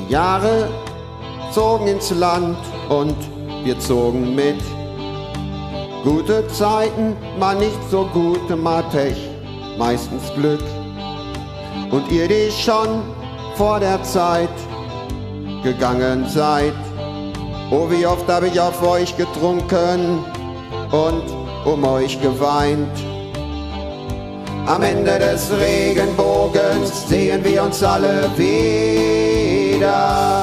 Jahre zogen ins Land und wir zogen mit. Gute Zeiten, mal nicht so gute, mal Pech, meistens Glück. Und ihr, die schon vor der Zeit gegangen seid, oh, wie oft hab ich auf euch getrunken und um euch geweint. Am Ende des Regenbogens sehen wir uns alle wieder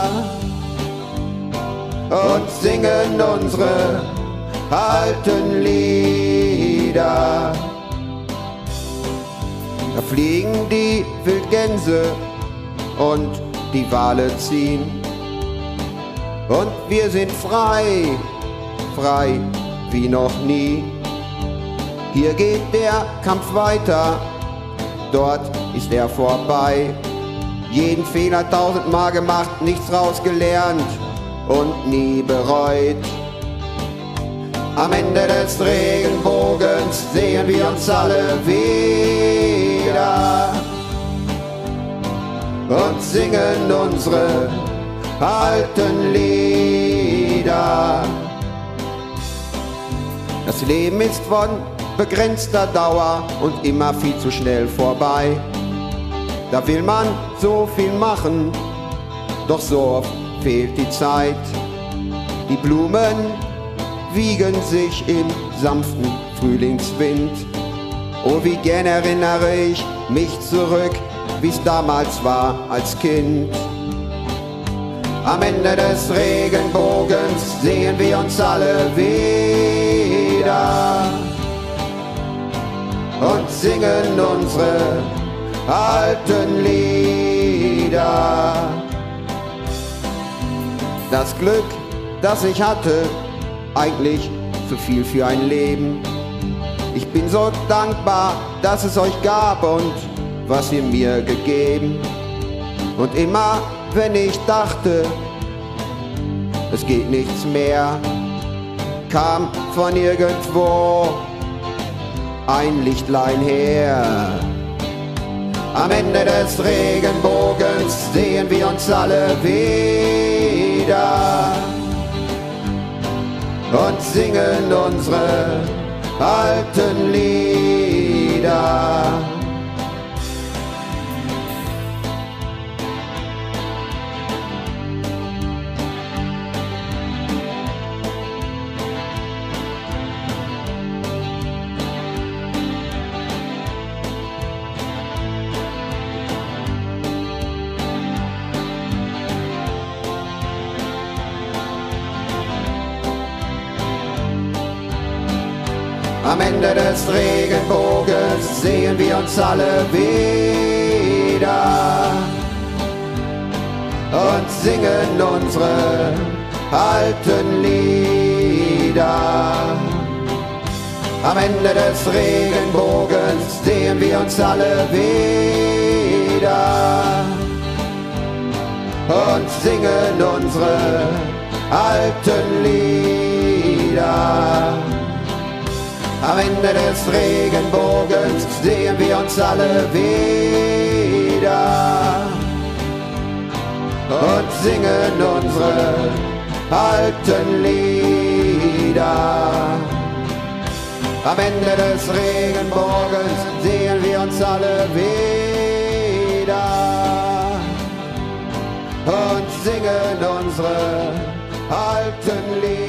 und singen unsere alten Lieder. Da fliegen die Wildgänse und die Wale ziehen und wir sind frei, frei wie noch nie. Hier geht der Kampf weiter, dort ist er vorbei. Jeden Fehler 1000-mal gemacht, nichts rausgelernt und nie bereut. Am Ende des Regenbogens sehen wir uns alle wieder und singen unsere alten Lieder. Das Leben ist von begrenzter Dauer und immer viel zu schnell vorbei. Da will man so viel machen, doch so oft fehlt die Zeit. Die Blumen wiegen sich im sanften Frühlingswind. Oh, wie gern erinnere ich mich zurück, wie's damals war als Kind. Am Ende des Regenbogens sehen wir uns alle wieder und singen unsere alten Lieder. Das Glück, das ich hatte, eigentlich zu viel für ein Leben. Ich bin so dankbar, dass es euch gab und was ihr mir gegeben. Und immer, wenn ich dachte, es geht nichts mehr, kam von irgendwo ein Lichtlein her. Am Ende des Regenbogens sehen wir uns alle wieder und singen unsere alten Lieder. Am Ende des Regenbogens sehen wir uns alle wieder und singen unsere alten Lieder. Am Ende des Regenbogens sehen wir uns alle wieder und singen unsere alten Lieder. Am Ende des Regenbogens sehen wir uns alle wieder und singen unsere alten Lieder. Am Ende des Regenbogens sehen wir uns alle wieder und singen unsere alten Lieder.